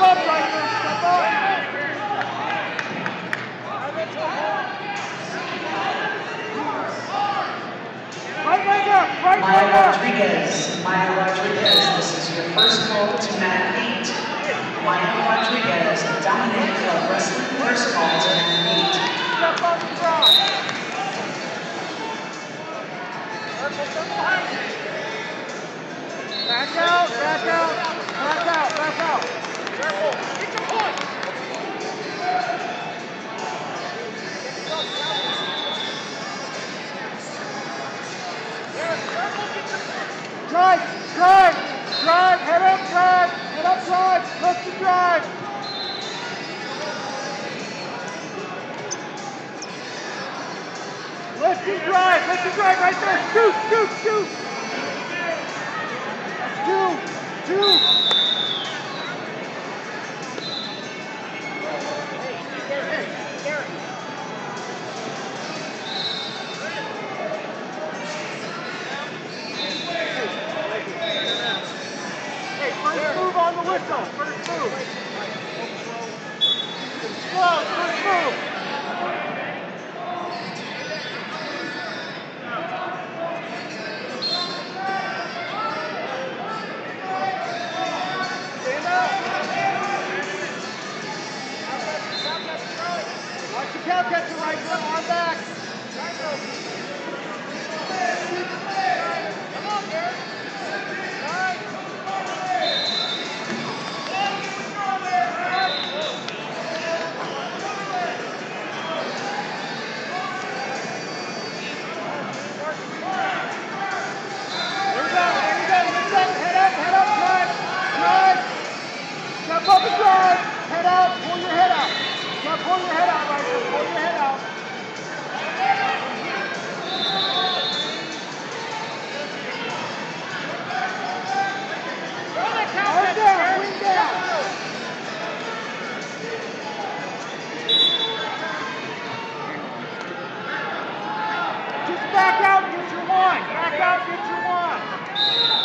up, Ryker. Step up. Maya Rodriguez, this is your first call to mat 8. Maya Rodriguez, Dominic Club Wrestling, first call to mat 8. Step on the ground. Back out, back out, back out, back out. Careful, get your point. Drive, drive, drive, head up, drive, lift the drive. Lift the drive right there, shoot, shoot, shoot. Two. Hey, Garrett. Hey, first move on the whistle. First move. Slow, first move. Stand up. Watch the cow catcher, Ryker. Arm back. Come on, Garrett. Jump up and drive. Head out. Pull your head out. Pull your head out, Ryker. Pull your head out. Arm down. Wing down. Just back out and get your one. Back out and get your one.